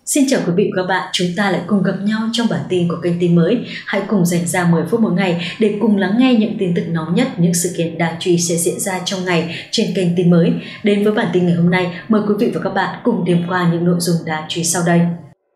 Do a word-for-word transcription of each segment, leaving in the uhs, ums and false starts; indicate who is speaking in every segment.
Speaker 1: Xin chào quý vị và các bạn, chúng ta lại cùng gặp nhau trong bản tin của kênh Tin Mới. Hãy cùng dành ra mười phút mỗi ngày để cùng lắng nghe những tin tức nóng nhất, những sự kiện đáng chú ý sẽ diễn ra trong ngày trên kênh Tin Mới. Đến với bản tin ngày hôm nay, mời quý vị và các bạn cùng điểm qua những nội dung đáng chú ý sau đây.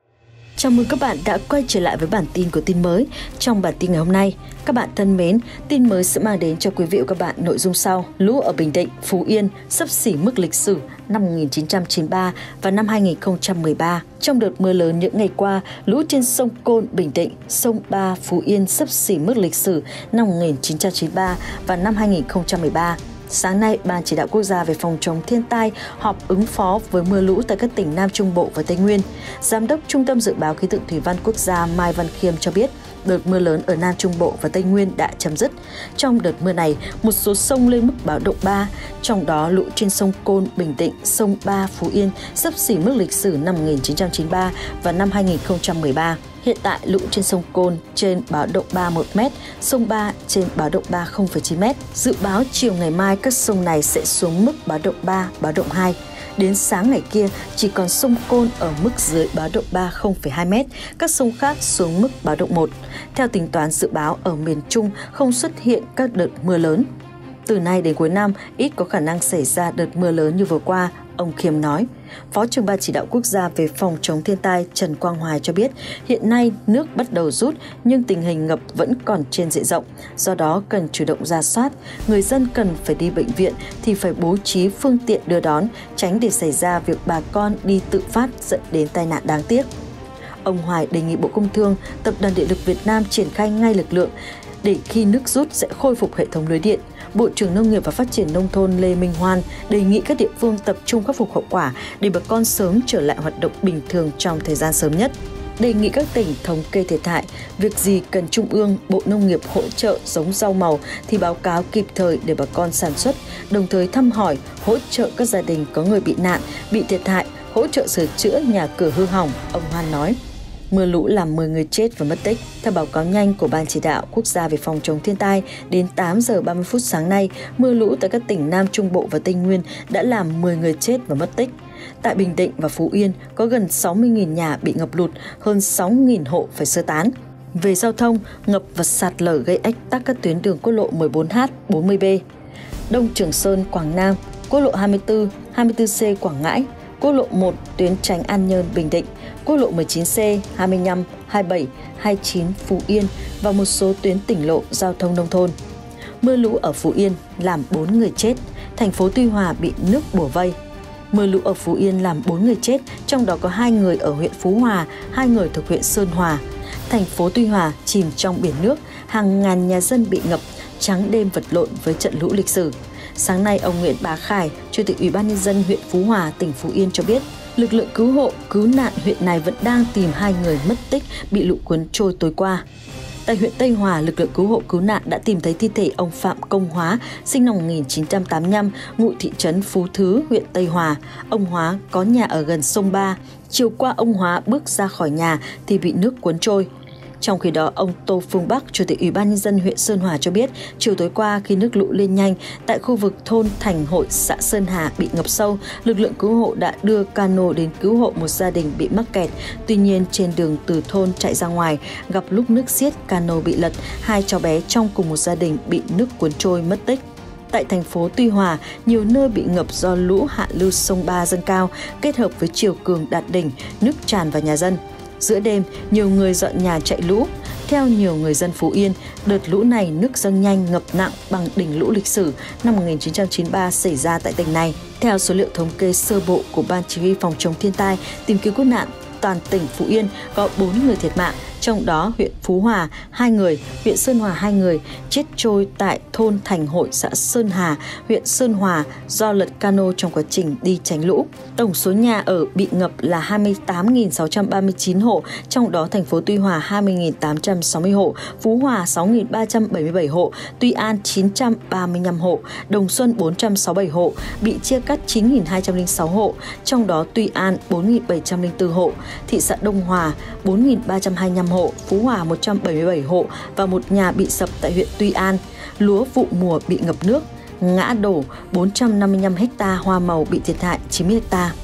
Speaker 1: Chào mừng các bạn đã quay trở lại với bản tin của Tin Mới. Trong bản tin ngày hôm nay, các bạn thân mến, Tin Mới sẽ mang đến cho quý vị và các bạn nội dung sau. Lũ ở Bình Định, Phú Yên xấp xỉ mức lịch sử năm một nghìn chín trăm chín mươi ba và năm hai nghìn không trăm mười ba. Trong đợt mưa lớn những ngày qua, lũ trên sông Côn, Bình Định, sông Ba, Phú Yên xấp xỉ mức lịch sử năm một nghìn chín trăm chín mươi ba và năm hai nghìn không trăm mười ba. Sáng nay, Ban Chỉ đạo Quốc gia về phòng chống thiên tai họp ứng phó với mưa lũ tại các tỉnh Nam Trung Bộ và Tây Nguyên. Giám đốc Trung tâm Dự báo Khí tượng Thủy văn Quốc gia Mai Văn Khiêm cho biết, đợt mưa lớn ở Nam Trung Bộ và Tây Nguyên đã chấm dứt. Trong đợt mưa này, một số sông lên mức báo động ba, trong đó lũ trên sông Côn, Bình Định, sông Ba, Phú Yên xấp xỉ mức lịch sử năm một nghìn chín trăm chín mươi ba và năm hai nghìn không trăm mười ba. Hiện tại, lũ trên sông Côn trên báo động ba một mét, sông Ba trên báo động ba không phẩy chín mét. Dự báo chiều ngày mai các sông này sẽ xuống mức báo động ba, báo động hai. Đến sáng ngày kia, chỉ còn sông Côn ở mức dưới báo động ba không phẩy hai mét, các sông khác xuống mức báo động một. Theo tính toán dự báo, ở miền Trung không xuất hiện các đợt mưa lớn. Từ nay đến cuối năm, ít có khả năng xảy ra đợt mưa lớn như vừa qua, ông Khiêm nói. Phó trưởng Ban Chỉ đạo Quốc gia về phòng chống thiên tai Trần Quang Hoài cho biết, hiện nay nước bắt đầu rút nhưng tình hình ngập vẫn còn trên diện rộng. Do đó cần chủ động rà soát, người dân cần phải đi bệnh viện thì phải bố trí phương tiện đưa đón, tránh để xảy ra việc bà con đi tự phát dẫn đến tai nạn đáng tiếc. Ông Hoài đề nghị Bộ Công Thương, Tập đoàn Điện lực Việt Nam triển khai ngay lực lượng để khi nước rút sẽ khôi phục hệ thống lưới điện. Bộ trưởng Nông nghiệp và Phát triển Nông thôn Lê Minh Hoan đề nghị các địa phương tập trung khắc phục hậu quả để bà con sớm trở lại hoạt động bình thường trong thời gian sớm nhất. Đề nghị các tỉnh thống kê thiệt hại, việc gì cần Trung ương, Bộ Nông nghiệp hỗ trợ giống rau màu thì báo cáo kịp thời để bà con sản xuất, đồng thời thăm hỏi, hỗ trợ các gia đình có người bị nạn, bị thiệt hại, hỗ trợ sửa chữa nhà cửa hư hỏng, ông Hoan nói. Mưa lũ làm mười người chết và mất tích. Theo báo cáo nhanh của Ban Chỉ đạo Quốc gia về phòng chống thiên tai, đến tám giờ ba mươi phút sáng nay, mưa lũ tại các tỉnh Nam Trung Bộ và Tây Nguyên đã làm mười người chết và mất tích. Tại Bình Định và Phú Yên có gần sáu mươi nghìn nhà bị ngập lụt, hơn sáu nghìn hộ phải sơ tán. Về giao thông, ngập và sạt lở gây ách tắc các tuyến đường quốc lộ mười bốn H, bốn mươi B, Đông Trường Sơn, Quảng Nam, quốc lộ hai mươi tư, hai mươi tư C Quảng Ngãi, quốc lộ một tuyến Chánh An Nhơn, Bình Định, quốc lộ mười chín C, hai mươi lăm, hai mươi bảy, hai mươi chín Phú Yên và một số tuyến tỉnh lộ giao thông nông thôn. Mưa lũ ở Phú Yên làm bốn người chết, thành phố Tuy Hòa bị nước bủa vây. Mưa lũ ở Phú Yên làm bốn người chết, trong đó có hai người ở huyện Phú Hòa, hai người thuộc huyện Sơn Hòa. Thành phố Tuy Hòa chìm trong biển nước, hàng ngàn nhà dân bị ngập, trắng đêm vật lộn với trận lũ lịch sử. Sáng nay, ông Nguyễn Bá Khải, Chủ tịch Ủy ban nhân dân huyện Phú Hòa, tỉnh Phú Yên cho biết, lực lượng cứu hộ, cứu nạn huyện này vẫn đang tìm hai người mất tích bị lũ cuốn trôi tối qua. Tại huyện Tây Hòa, lực lượng cứu hộ cứu nạn đã tìm thấy thi thể ông Phạm Công Hóa, sinh năm một nghìn chín trăm tám mươi lăm, ngụ thị trấn Phú Thứ, huyện Tây Hòa. Ông Hóa có nhà ở gần sông Ba. Chiều qua ông Hóa bước ra khỏi nhà thì bị nước cuốn trôi. Trong khi đó, ông Tô Phương Bắc, Chủ tịch Ủy ban nhân dân huyện Sơn Hòa cho biết, chiều tối qua khi nước lũ lên nhanh, tại khu vực thôn Thành Hội, xã Sơn Hà bị ngập sâu, lực lượng cứu hộ đã đưa cano đến cứu hộ một gia đình bị mắc kẹt. Tuy nhiên, trên đường từ thôn chạy ra ngoài, gặp lúc nước xiết, cano bị lật, hai cháu bé trong cùng một gia đình bị nước cuốn trôi mất tích. Tại thành phố Tuy Hòa, nhiều nơi bị ngập do lũ hạ lưu sông Ba dâng cao, kết hợp với chiều cường đạt đỉnh, nước tràn vào nhà dân. Giữa đêm, nhiều người dọn nhà chạy lũ. Theo nhiều người dân Phú Yên, đợt lũ này nước dâng nhanh ngập nặng bằng đỉnh lũ lịch sử năm một nghìn chín trăm chín mươi ba xảy ra tại tỉnh này. Theo số liệu thống kê sơ bộ của Ban Chỉ huy phòng chống thiên tai, tìm kiếm cứu nạn, toàn tỉnh Phú Yên có bốn người thiệt mạng, trong đó huyện Phú Hòa hai người, huyện Sơn Hòa hai người chết trôi tại thôn Thành Hội, xã Sơn Hà, huyện Sơn Hòa do lật cano trong quá trình đi tránh lũ. Tổng số nhà ở bị ngập là hai mươi tám nghìn sáu trăm ba mươi chín hộ, trong đó thành phố Tuy Hòa hai mươi nghìn tám trăm sáu mươi hộ, Phú Hòa sáu nghìn ba trăm bảy mươi bảy hộ, Tuy An chín trăm ba mươi lăm hộ, Đồng Xuân bốn trăm sáu mươi bảy hộ, bị chia cắt chín nghìn hai trăm lẻ sáu hộ, trong đó Tuy An bốn nghìn bảy trăm lẻ bốn hộ, thị xã Đông Hòa bốn nghìn ba trăm hai mươi lăm hộ, Phú Hòa một trăm bảy mươi bảy hộ và một nhà bị sập tại huyện Tuy An. Lúa vụ mùa bị ngập nước, ngã đổ bốn trăm năm mươi lăm ha, hoa màu bị thiệt hại chín mươi ha.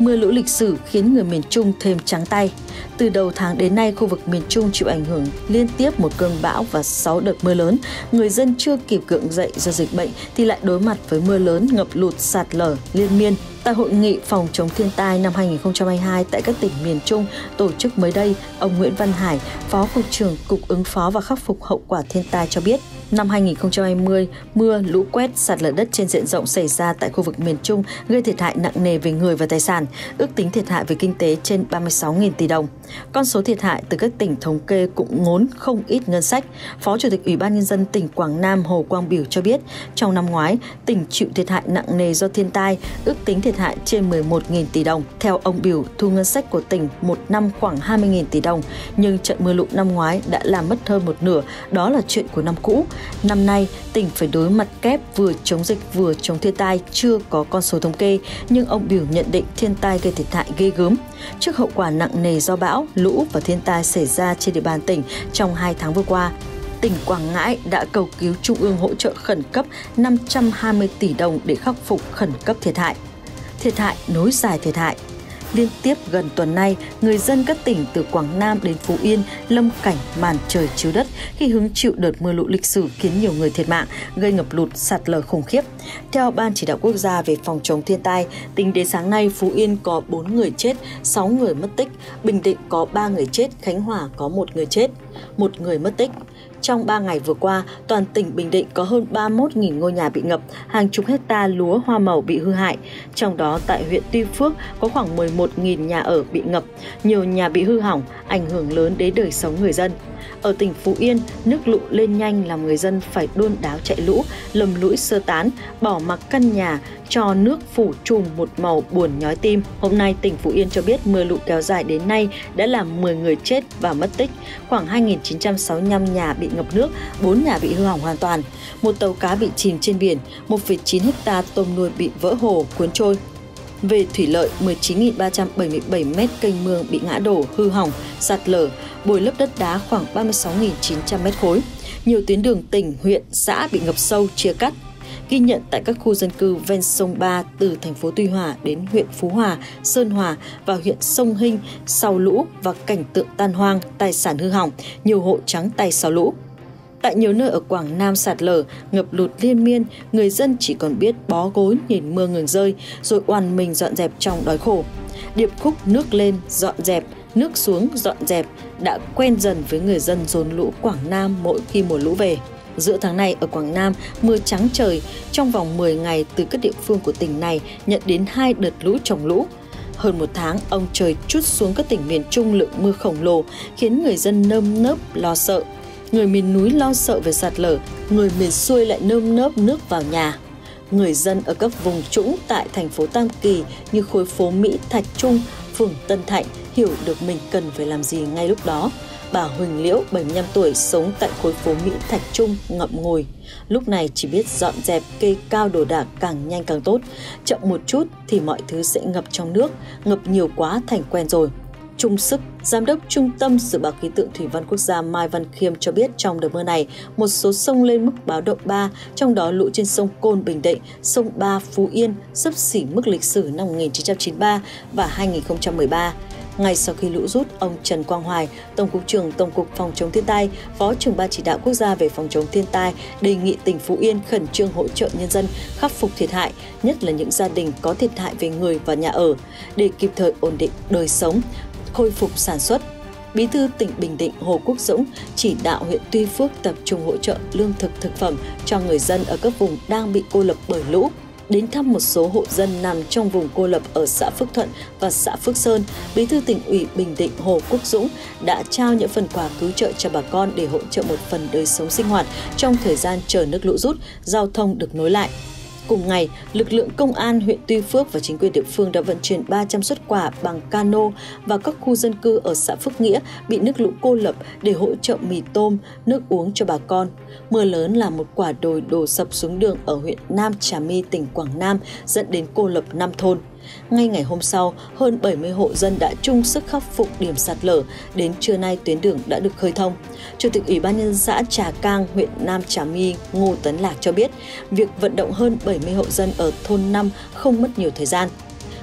Speaker 1: Mưa lũ lịch sử khiến người miền Trung thêm trắng tay. Từ đầu tháng đến nay, khu vực miền Trung chịu ảnh hưởng liên tiếp một cơn bão và sáu đợt mưa lớn. Người dân chưa kịp gượng dậy do dịch bệnh thì lại đối mặt với mưa lớn, ngập lụt, sạt lở liên miên. Tại hội nghị phòng chống thiên tai năm hai nghìn không trăm hai mươi hai tại các tỉnh miền Trung tổ chức mới đây, ông Nguyễn Văn Hải, Phó Cục trưởng Cục Ứng phó và Khắc phục hậu quả thiên tai cho biết, năm hai nghìn không trăm hai mươi, mưa, lũ quét, sạt lở đất trên diện rộng xảy ra tại khu vực miền Trung gây thiệt hại nặng nề về người và tài sản, ước tính thiệt hại về kinh tế trên ba mươi sáu nghìn tỷ đồng. Con số thiệt hại từ các tỉnh thống kê cũng ngốn không ít ngân sách. Phó Chủ tịch Ủy ban Nhân dân tỉnh Quảng Nam Hồ Quang Biểu cho biết, trong năm ngoái, tỉnh chịu thiệt hại nặng nề do thiên tai, ước tính thiệt hại trên mười một nghìn tỷ đồng. Theo ông Biểu, thu ngân sách của tỉnh một năm khoảng hai mươi nghìn tỷ đồng, nhưng trận mưa lũ năm ngoái đã làm mất hơn một nửa, đó là chuyện của năm cũ. Năm nay, tỉnh phải đối mặt kép vừa chống dịch vừa chống thiên tai, chưa có con số thống kê, nhưng ông Biểu nhận định thiên tai gây thiệt hại ghê gớm. Trước hậu quả nặng nề do bão, lũ và thiên tai xảy ra trên địa bàn tỉnh trong hai tháng vừa qua, tỉnh Quảng Ngãi đã cầu cứu Trung ương hỗ trợ khẩn cấp năm trăm hai mươi tỷ đồng để khắc phục khẩn cấp thiệt hại. Thiệt hại nối dài thiệt hại. Liên tiếp gần tuần nay, người dân các tỉnh từ Quảng Nam đến Phú Yên lâm cảnh màn trời chiếu đất khi hứng chịu đợt mưa lũ lịch sử khiến nhiều người thiệt mạng, gây ngập lụt, sạt lở khủng khiếp. Theo Ban Chỉ đạo Quốc gia về phòng chống thiên tai, tính đến sáng nay, Phú Yên có bốn người chết, sáu người mất tích, Bình Định có ba người chết, Khánh Hòa có một người chết, một người mất tích. Trong ba ngày vừa qua, toàn tỉnh Bình Định có hơn ba mươi mốt nghìn ngôi nhà bị ngập, hàng chục hecta lúa hoa màu bị hư hại. Trong đó, tại huyện Tuy Phước có khoảng mười một nghìn nhà ở bị ngập, nhiều nhà bị hư hỏng, ảnh hưởng lớn đến đời sống người dân. Ở tỉnh Phú Yên, nước lũ lên nhanh làm người dân phải đôn đáo chạy lũ, lầm lũi sơ tán, bỏ mặc căn nhà, cho nước phủ trùm một màu buồn nhói tim. Hôm nay, tỉnh Phú Yên cho biết mưa lũ kéo dài đến nay đã làm mười người chết và mất tích, khoảng hai nghìn chín trăm sáu mươi lăm nhà bị ngập nước, bốn nhà bị hư hỏng hoàn toàn, một tàu cá bị chìm trên biển, một phẩy chín hecta tôm nuôi bị vỡ hồ, cuốn trôi. Về thủy lợi, mười chín nghìn ba trăm bảy mươi bảy mét kênh mương bị ngã đổ, hư hỏng, sạt lở, bồi lấp đất đá khoảng ba mươi sáu nghìn chín trăm mét khối. Nhiều tuyến đường tỉnh, huyện, xã bị ngập sâu, chia cắt. Ghi nhận tại các khu dân cư ven sông Ba từ thành phố Tuy Hòa đến huyện Phú Hòa, Sơn Hòa và huyện Sông Hinh sau lũ và cảnh tượng tan hoang, tài sản hư hỏng, nhiều hộ trắng tay sau lũ. Tại nhiều nơi ở Quảng Nam sạt lở, ngập lụt liên miên, người dân chỉ còn biết bó gối nhìn mưa ngừng rơi, rồi oằn mình dọn dẹp trong đói khổ. Điệp khúc nước lên, dọn dẹp, nước xuống, dọn dẹp đã quen dần với người dân dồn lũ Quảng Nam mỗi khi mùa lũ về. Giữa tháng này ở Quảng Nam, mưa trắng trời, trong vòng mười ngày từ các địa phương của tỉnh này nhận đến hai đợt lũ trồng lũ. Hơn một tháng, ông trời trút xuống các tỉnh miền Trung lượng mưa khổng lồ, khiến người dân nơm nớp lo sợ. Người miền núi lo sợ về sạt lở, người miền xuôi lại nơm nớp nước vào nhà. Người dân ở các vùng trũng tại thành phố Tam Kỳ như khối phố Mỹ Thạch Trung, phường Tân Thạnh hiểu được mình cần phải làm gì ngay lúc đó. Bà Huỳnh Liễu, bảy mươi lăm tuổi, sống tại khối phố Mỹ Thạch Trung, ngậm ngùi. Lúc này chỉ biết dọn dẹp, kê cao đồ đạc càng nhanh càng tốt. Chậm một chút thì mọi thứ sẽ ngập trong nước, ngập nhiều quá thành quen rồi. Chung sức, Giám đốc Trung tâm Dự báo Khí tượng Thủy văn Quốc gia Mai Văn Khiêm cho biết trong đợt mưa này, một số sông lên mức báo động ba, trong đó lũ trên sông Côn Bình Định, sông Ba Phú Yên xấp xỉ mức lịch sử năm một nghìn chín trăm chín mươi ba và hai nghìn không trăm mười ba. Ngay sau khi lũ rút, ông Trần Quang Hoài, Tổng cục trưởng Tổng cục Phòng chống thiên tai, Phó trưởng Ban Chỉ đạo Quốc gia về phòng chống thiên tai, đề nghị tỉnh Phú Yên khẩn trương hỗ trợ nhân dân khắc phục thiệt hại, nhất là những gia đình có thiệt hại về người và nhà ở, để kịp thời ổn định đời sống, khôi phục sản xuất. Bí thư tỉnh Bình Định Hồ Quốc Dũng chỉ đạo huyện Tuy Phước tập trung hỗ trợ lương thực thực phẩm cho người dân ở các vùng đang bị cô lập bởi lũ. Đến thăm một số hộ dân nằm trong vùng cô lập ở xã Phước Thuận và xã Phước Sơn, Bí thư Tỉnh ủy Bình Định Hồ Quốc Dũng đã trao những phần quà cứu trợ cho bà con để hỗ trợ một phần đời sống sinh hoạt trong thời gian chờ nước lũ rút, giao thông được nối lại. Cùng ngày, lực lượng công an huyện Tuy Phước và chính quyền địa phương đã vận chuyển ba trăm suất quà bằng cano vào các khu dân cư ở xã Phước Nghĩa bị nước lũ cô lập để hỗ trợ mì tôm, nước uống cho bà con. Mưa lớn làm một quả đồi đổ sập xuống đường ở huyện Nam Trà My, tỉnh Quảng Nam, dẫn đến cô lập năm thôn. Ngay ngày hôm sau, hơn bảy mươi hộ dân đã chung sức khắc phục điểm sạt lở, đến trưa nay tuyến đường đã được khơi thông. Chủ tịch Ủy ban nhân dân xã Trà Cang, huyện Nam Trà My, Ngô Tấn Lạc cho biết, việc vận động hơn bảy mươi hộ dân ở thôn năm không mất nhiều thời gian.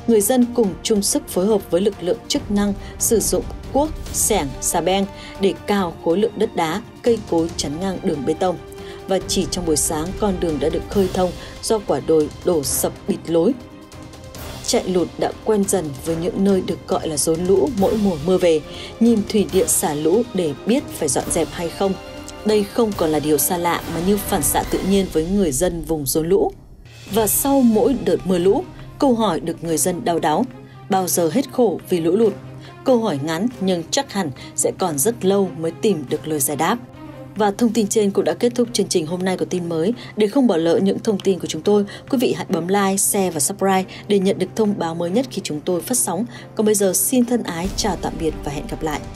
Speaker 1: người dân cùng chung sức phối hợp với lực lượng chức năng sử dụng cuốc, xẻng, xà beng để cào khối lượng đất đá, cây cối chắn ngang đường bê tông. Và chỉ trong buổi sáng, con đường đã được khơi thông do quả đồi đổ sập bịt lối. Chạy lụt đã quen dần với những nơi được gọi là rốn lũ mỗi mùa mưa về, nhìn thủy điện xả lũ để biết phải dọn dẹp hay không. Đây không còn là điều xa lạ mà như phản xạ tự nhiên với người dân vùng rốn lũ. Và sau mỗi đợt mưa lũ, câu hỏi được người dân đau đáu: bao giờ hết khổ vì lũ lụt? Câu hỏi ngắn nhưng chắc hẳn sẽ còn rất lâu mới tìm được lời giải đáp. Và thông tin trên cũng đã kết thúc chương trình hôm nay của Tin Mới. Để không bỏ lỡ những thông tin của chúng tôi, quý vị hãy bấm like, share và subscribe để nhận được thông báo mới nhất khi chúng tôi phát sóng. Còn bây giờ xin thân ái chào tạm biệt và hẹn gặp lại.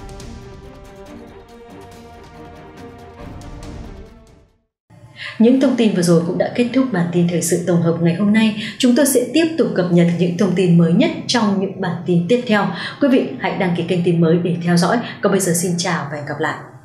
Speaker 1: Những thông tin vừa rồi cũng đã kết thúc bản tin thời sự tổng hợp ngày hôm nay. Chúng tôi sẽ tiếp tục cập nhật những thông tin mới nhất trong những bản tin tiếp theo. Quý vị hãy đăng ký kênh Tin Mới để theo dõi. Còn bây giờ xin chào và hẹn gặp lại.